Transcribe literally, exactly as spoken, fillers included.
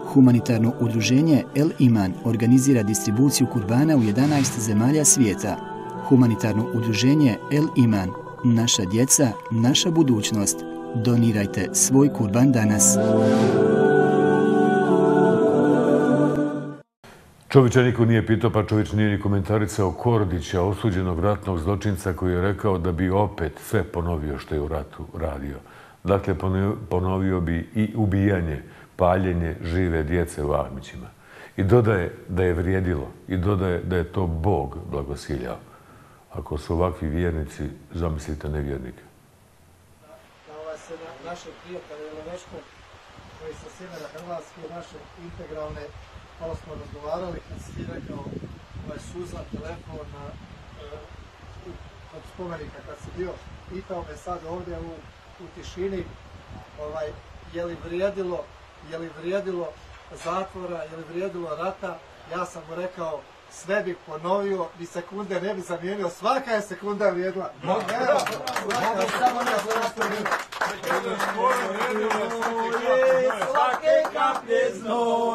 Humanitarno udruženje El Iman organizira distribuciju kurbana u jedanaest zemalja svijeta. Humanitarno udruženje El Iman, naša djeca, naša budućnost. Donirajte svoj kurban danas. Čovića niko nije pitao, pa Čović nije ni komentarisao Kordića, osuđenog ratnog zločinca koji je rekao da bi opet sve ponovio što je u ratu radio. Dakle, ponovio bi i ubijanje, paljenje žive djece u Ahmićima. I dodaje da je vrijedilo, i dodaje da je to Bog blagosiljao. Ako su ovakvi vjernici, zamislite nevjernike. Da se našeg prijatelja Jeloveškog, koji sa sjevera Hrvatske, naše integralne, malo smo razgovarali, kad si rekao ovaj suza, telefon na, kod spomenika, kad si bio, pitao me sad ovdje u, u tišini, ovaj, je li vrijedilo, je li vrijedilo zatvora, je li vrijedilo rata, ja sam mu rekao, sve bih ponovio, ni sekunde ne bi zamijenio, svaka je sekunda vrijedila. No, evo, svaka je samo na zašto svake kaplje znoja.